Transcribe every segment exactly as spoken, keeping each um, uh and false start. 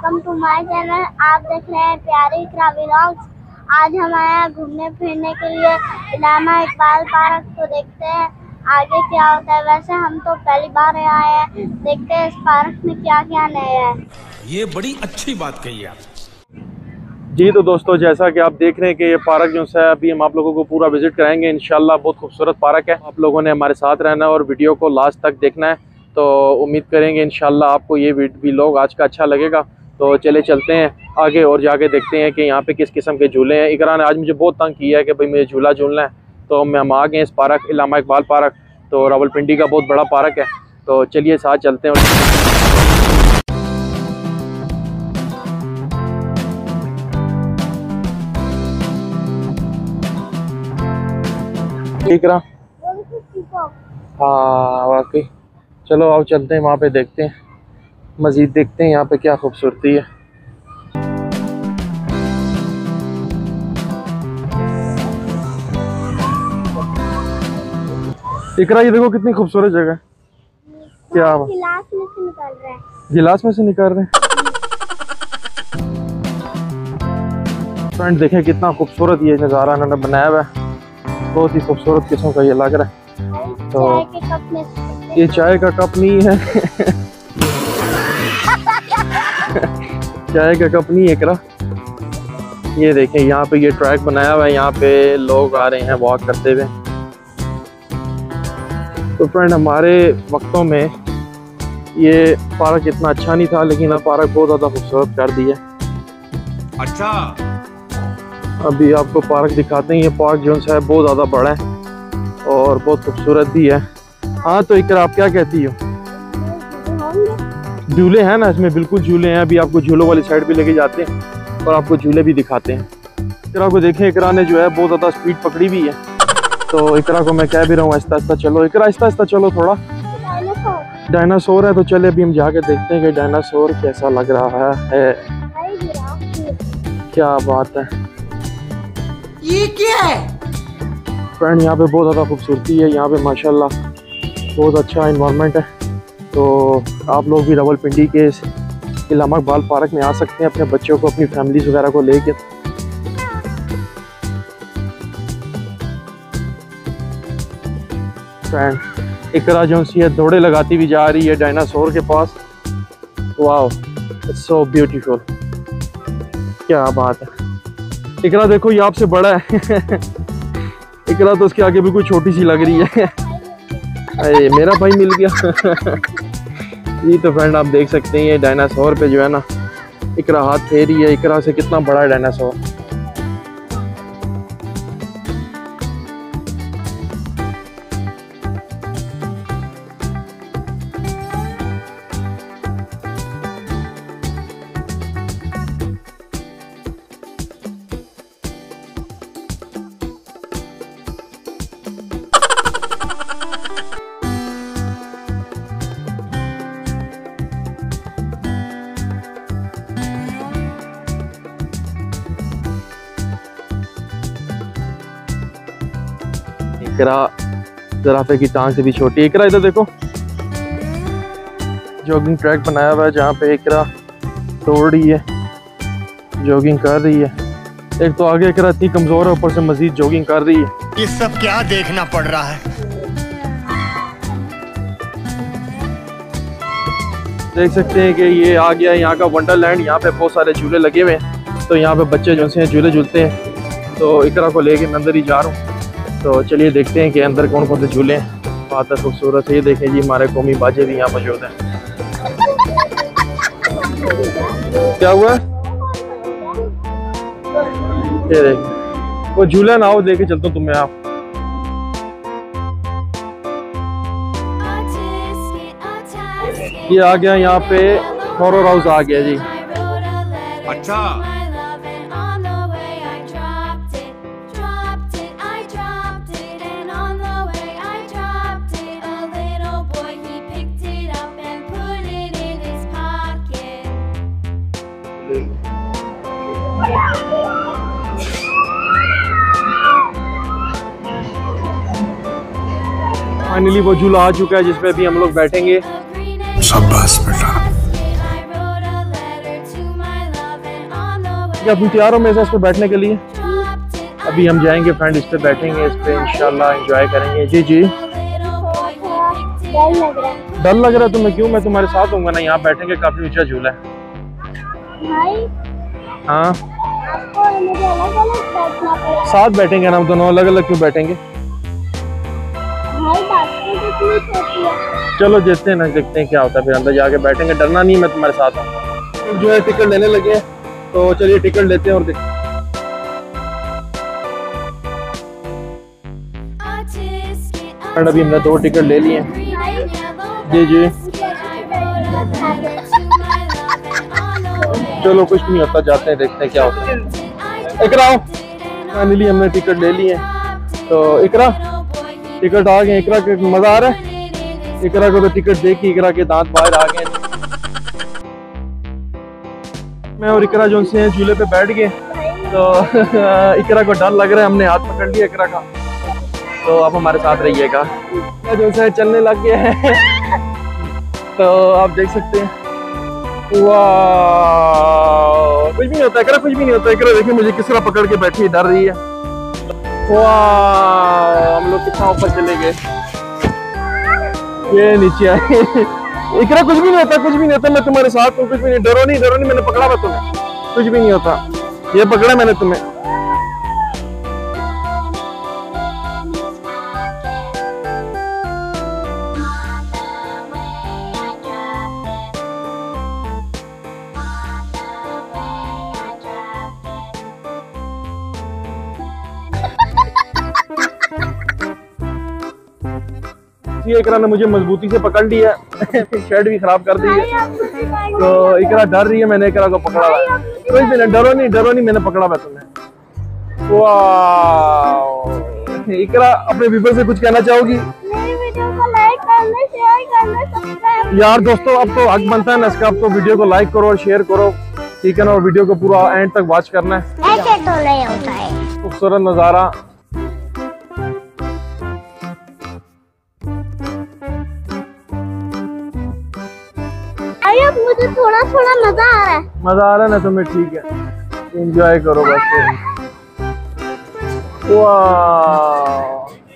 Welcome to my channel. आप देख रहे हैं प्यारी इकरा व्लॉग्स। आज हम आए हैं घूमने फिरने के लिए इलामा इकबाल पार्क। तो देखते हैं आगे क्या होता है। वैसे हम तो पहली बार आए हैं, देखते हैं इस पार्क में क्या क्या नया है। ये बड़ी अच्छी बात कही आप जी। तो दोस्तों, जैसा कि आप देख रहे हैं कि ये पार्क जो है अभी हम आप लोगों को पूरा विजिट कराएंगे इंशाल्लाह। बहुत खूबसूरत पार्क है। आप लोगों ने हमारे साथ रहना है और वीडियो को लास्ट तक देखना है। तो उम्मीद करेंगे इंशाल्लाह आपको ये व्लॉग आज का अच्छा लगेगा। तो चले चलते हैं आगे और जाके देखते हैं कि यहाँ पे किस किस्म के झूले हैं। इकरा ने आज मुझे बहुत तंग किया है कि भाई मुझे झूला झूलना है। तो हम आ गए इस पार्क इलामा इकबाल पार्क। तो रावलपिंडी का बहुत बड़ा पार्क है। तो चलिए साथ चलते हैं। इकरा हाँ वाकई। चलो आओ चलते हैं वहाँ पे, देखते हैं मज़ीद, देखते हैं यहाँ पे क्या खूबसूरती है। इकरा ये देखो कितनी खूबसूरत जगह है। क्या गिलास में से निकल रहे हैं। गिलास में से निकल रहे हैं। फ्रेंड देखें कितना खूबसूरत ये नज़ारा इन्होंने बनाया हुआ है। बहुत ही खूबसूरत किस्म का ये लग रहा है। तो चाय के कप में ये चाय का कप नहीं है। चाय का कप नहीं है इकरा। ये देखें यहाँ पे ये ट्रैक बनाया हुआ है। यहाँ पे लोग आ रहे हैं वॉक करते हुए। तो फ्रेंड हमारे वक्तों में ये पार्क इतना अच्छा नहीं था, लेकिन अब पार्क बहुत ज़्यादा खूबसूरत कर दिया। अच्छा, अभी आपको पार्क दिखाते हैं। ये पार्क जो है बहुत ज़्यादा बड़ा है और बहुत खूबसूरत भी है। हाँ तो इकरा आप क्या कहती हो? झूले हैं ना इसमें, बिल्कुल झूले हैं। अभी आपको झूलों वाली साइड भी लेके जाते हैं और आपको झूले भी दिखाते हैं। इकरा को देखें, इकरा ने जो है बहुत ज़्यादा स्पीड पकड़ी हुई है। तो इकरा को मैं कह भी रहा हूँ आहिस्ता आहिस्ता चलो। इकरा आहिस्ता आहिस्ता चलो थोड़ा। डायनासोर है तो चले अभी हम जाके देखते हैं कि डायनासोर कैसा लग रहा है। क्या बात है, ये क्या है फ्रेंड? यहाँ पे बहुत ज़्यादा खूबसूरती है। यहाँ पे माशाल्लाह बहुत अच्छा इन्वायरमेंट है। तो आप लोग भी रावलपिंडी के इलामा इकबाल पार्क में आ सकते हैं अपने बच्चों को, अपनी फैमिलीज वगैरह को लेके। फ्रेंड इकरा जो सी है दौड़े लगाती हुई जा रही है डायनासोर के पास। Wow, it's so beautiful. क्या बात है। इकरा देखो ये आपसे बड़ा है। इकरा तो उसके आगे बिल्कुल छोटी सी लग रही है। अरे मेरा भाई मिल गया। ये तो फ्रेंड आप देख सकते हैं ये डायनासोर पे जो है ना इकरा हाथ फेरी है। इकरा से कितना बड़ा है डायनासोर। इकरा ज़राफ़े की टांग से भी छोटी है। इकरा इधर देखो, जॉगिंग ट्रैक बनाया हुआ है जहाँ पे इकरा दौड़ रही है, जॉगिंग कर रही है। एक तो आगे इकरा इतनी कमज़ोर है, ऊपर से मज़ीद जॉगिंग कर रही है। ये सब क्या देखना पड़ रहा है। देख सकते हैं कि ये आ गया यहाँ का वंडरलैंड। यहाँ पे बहुत सारे झूले लगे हुए हैं। तो यहाँ पे बच्चे जो से झूले झूलते हैं। तो इकरा को लेके मैं अंदर ही जा रहा हूँ। तो चलिए देखते हैं कि अंदर कौन कौन से झूले हैं। बात है खूबसूरत है। ये देखें जी हमारे कौमी बाजे भी यहाँ मौजूद हैं। क्या हुआ? ये देखें वो झूला ना हो, लेके चलता हूँ तुम्हें। आप ये आ गया यहाँ पे हॉरर हाउस आ गया जी। अच्छा, फाइनली वो झूला आ चुका है जिसपे अभी हम लोग बैठेंगे। शाबाश बेटा। क्या तुम तैयार हो मेरे साथ इस पे बैठने के लिए? अभी हम जाएंगे फ्रेंड, इस पे बैठेंगे, इस पे इंशाल्लाह एंजॉय करेंगे। जी जी डर लग रहा है। डर लग रहा है तुम्हें? क्यों, मैं तुम्हारे साथ हूँ ना, यहाँ बैठेंगे, काफी ऊंचा झूला है। भाई हाँ आपको मुझे अलग अलग बैठना पड़ेगा। साथ बैठेंगे ना हम दोनों, अलग अलग क्यों बैठेंगे? भाई बास्केट कितनी छोटी है। चलो देखते हैं ना, देखते हैं क्या होता है, फिर अंदर जाके बैठेंगे। डरना नहीं, मैं तुम्हारे साथ हूँ। जो है टिकट लेने लगे हैं, तो चलिए टिकट लेते हैं और देखते हैं। अभी हमने दो टिकट ले लिए हैं। जी जी चलो कुछ नहीं होता, जाते हैं, देखते हैं क्या होता है। इकरा फाइनली हमने टिकट ले लिए हैं। तो इकरा टिकट आ गए। इकरा के मजा आ रहा है? इकरा को तो टिकट देखी, इकरा के दांत बाहर आ गए। मैं और इकरा जो से झूले पे बैठ गए, तो इकरा को डर लग रहा है, हमने हाथ पकड़ लिया इकरा का। तो आप हमारे साथ रहिएगा। जो से चलने लग गए हैं तो आप देख सकते हैं। वाह कुछ भी नहीं होता इकरा, कुछ भी नहीं होता इकरा। देखिए मुझे किस तरह पकड़ के बैठी, डर रही है। वाह हम लोग कितना ऊपर चले गए, ये नीचे आए। इकरा कुछ भी नहीं होता, कुछ भी नहीं होता, मैं तुम्हारे साथ हूँ, कुछ भी नहीं। डरो नहीं, डरो नहीं, मैंने पकड़ा हुआ तुम्हें, कुछ भी नहीं होता। ये पकड़ा मैंने तुम्हें। ये इकरा ने मुझे मजबूती से पकड़ लिया है, शर्ट भी खराब कर दी है। तो इकरा डर रही है, मैंने इकरा को पकड़ा हुआ है। कोई भी नहीं, डरो नहीं, डरो नहीं, मैंने पकड़ा हुआ तुम्हें। वाह इकरा अपने व्यूअर्स से कुछ कहना चाहोगी? मेरी वीडियो को लाइक करना, शेयर करना, सब्सक्राइब। यार दोस्तों अब तो हक बनता है ना इसका, अब तो वीडियो को लाइक करो और शेयर करो, ठीक है ना, और वीडियो को पूरा एंड तक वॉच करना है। ऐसे तो नहीं होता है। खूबसूरत नज़ारा। अब मुझे थोड़ा थोड़ा मजा आ रहा है। मजा आ रहा है ना तुम्हें? ठीक है, एंजॉय करो बस। वाह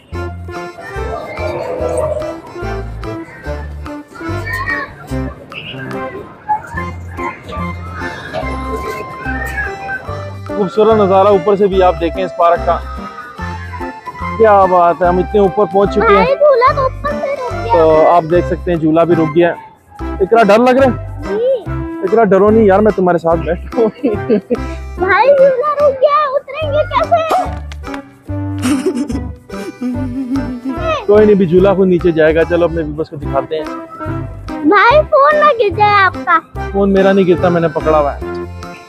खूबसूरत नज़ारा ऊपर से भी आप देखें इस पार्क का, क्या बात है। हम इतने ऊपर पहुंच चुके हैं, झूला तो ऊपर से रुक गया। तो आप देख सकते हैं झूला भी रुक गया है। इकरा डर लग रहा है? इकरा डरो नहीं यार, मैं तुम्हारे साथ बैठा हूँ। भाई झूला रुक गया, उतरेंगे कैसे? कोई नहीं, भी झूला खुद नीचे जाएगा। चलो अपने व्यूअर्स को दिखाते हैं। भाई फोन ना गिर जाए आपका। फोन मेरा नहीं गिरता, मैंने पकड़ा हुआ है।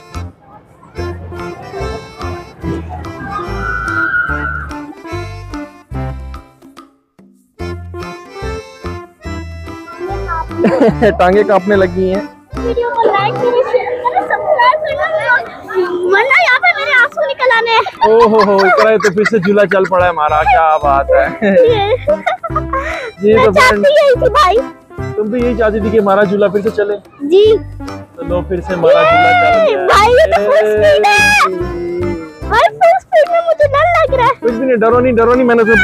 टांगे कांपने लगी हैं। वीडियो को लाइक करें, शेयर करें, सब्सक्राइब करना, वरना यहाँ पे मेरे आंसू निकल आने हैं। ओहो हो इकरा तो फिर से झूला चल पड़ा है हमारा, क्या बात है। जी मैं तो चाहती यही थी भाई। तुम भी यही चाहती थी कि हमारा झूला फिर से चले? जी चलो फिर से हमारा झूला चल गया। भाई ये तो फुल स्पीड है। भाई फुल स्पीड में मुझे डर लग रहा है। कुछ भी नहीं, डरो नहीं, डरो नहीं, मैंने तो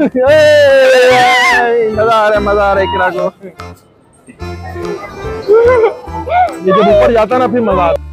मजा आ रहा है, मजा आ रहा है इकरा को। ये जब ऊपर जाता ना फिर मजा आता।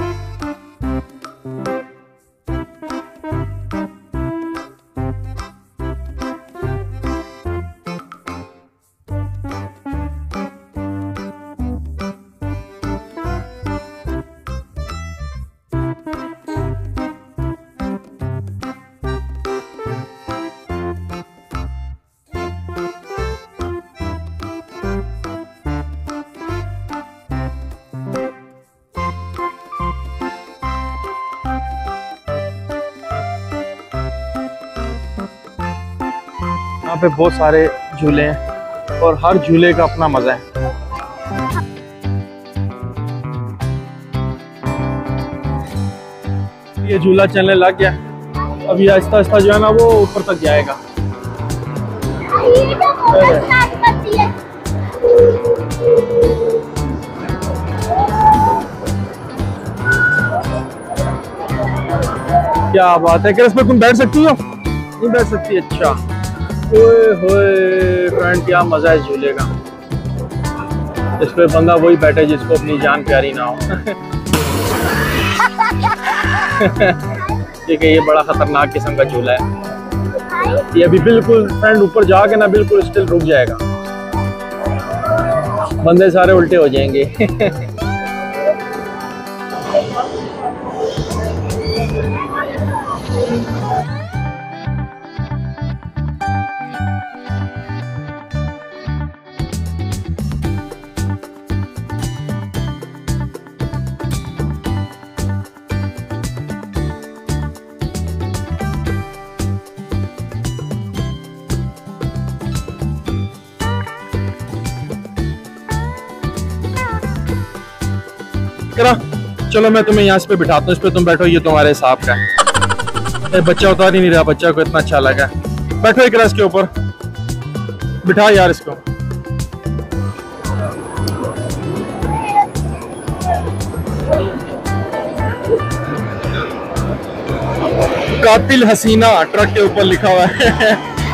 यहाँ पे बहुत सारे झूले हैं और हर झूले का अपना मजा है। ये झूला चलने लग गया, अभी आहिस्ता आहिस्ता जो है ना वो ऊपर तक जाएगा। ये तो बहुत स्टार्ट करती है। क्या बात है, क्या इसमें तुम बैठ सकती हो? नहीं बैठ सकती, अच्छा। ओए होए फ्रेंड, क्या मजा है झूले का। इस पे बंदा वही बैठे जिसको अपनी जान प्यारी ना हो। ठीक है, ये बड़ा खतरनाक किस्म का झूला है। ये अभी बिल्कुल फ्रेंड ऊपर जाके ना बिल्कुल स्टिल रुक जाएगा, बंदे सारे उल्टे हो जाएंगे। चलो मैं तुम्हें यहाँ पे बिठाता हूँ, इस पे तुम बैठो, ये तुम्हारे हिसाब का है। बच्चा उतार ही नहीं रहा, बच्चा को इतना अच्छा लगा। बैठो एक इसके ऊपर, बिठा यार इसको। कातिल हसीना ट्रक के ऊपर लिखा हुआ है।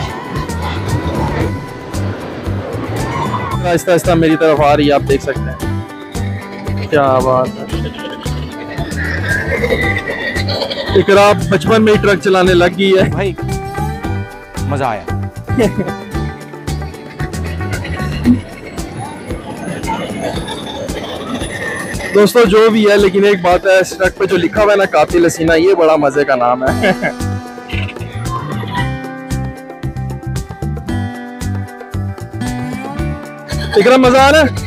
आहिस्ता आहिस्ता मेरी तरफ आ रही है, आप देख सकते हैं। क्या बात है, इकरा बचपन में ही ट्रक चलाने लग गई है भाई, मजा आया। दोस्तों जो भी है, लेकिन एक बात है, इस ट्रक पे जो लिखा हुआ है ना कातिल हसीना, ये बड़ा मजे का नाम है। इकरा मजा आ रहा है?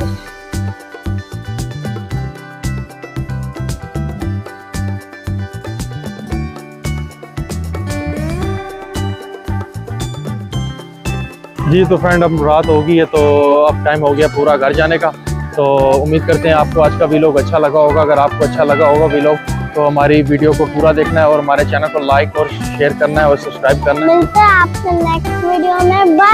जी तो फ्रेंड, अब रात हो गई है, तो अब टाइम हो गया पूरा घर जाने का। तो उम्मीद करते हैं आपको आज का व्लॉग अच्छा लगा होगा। अगर आपको अच्छा लगा होगा व्लॉग, तो हमारी वीडियो को पूरा देखना है और हमारे चैनल को लाइक और शेयर करना है और सब्सक्राइब करना है। मिलते हैं आपसे नेक्स्ट वीडियो में। बाय।